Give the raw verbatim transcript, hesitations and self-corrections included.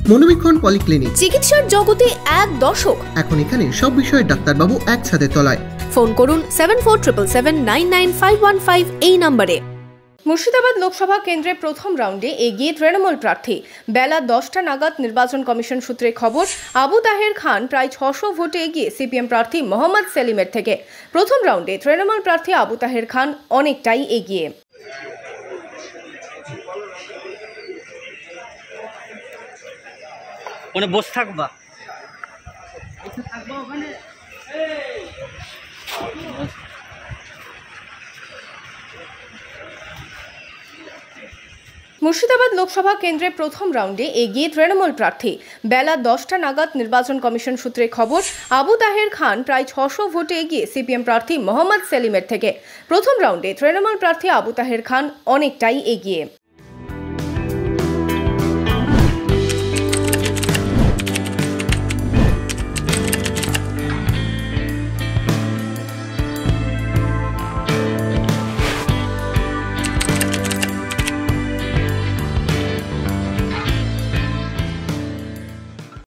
মনোবীক্ষণ polyclinic, চিকিৎসার জগতে এক দশক। এখন এখানে সব বিষয়ে ডাক্তারবাবু একসাথে তলায়। ফোন করুন seven four triple seven nine nine five one five এই নম্বরে। মুর্শিদাবাদ লোকসভা কেন্দ্রে প্রথম রাউন্ডে এগিয়ে তৃণমূল প্রার্থী। বেলা দশটা নাগাদ নির্বাচন কমিশন সূত্রে খবর, আবু তাহের খান প্রায় ছশো ভোটে এগিয়ে সিপিএম প্রার্থী মোহাম্মদ সেলিমের থেকে। প্রথম রাউন্ডে তৃণমূল প্রার্থী আবু তাহের খান অনেকটাই এগিয়ে। ওখানে বসে থাকবা। মুর্শিদাবাদ লোকসভা কেন্দ্রে প্রথম রাউন্ডে এগিয়ে তৃণমূল প্রার্থী। বেলা দশটা নাগাদ নির্বাচন কমিশন সূত্রে খবর, আবু তাহের খান প্রায় ছশো ভোটে এগিয়ে সিপিএম প্রার্থী মোহাম্মদ সেলিমের থেকে। প্রথম রাউন্ডে তৃণমূল প্রার্থী আবু তাহের খান অনেকটাই এগিয়ে।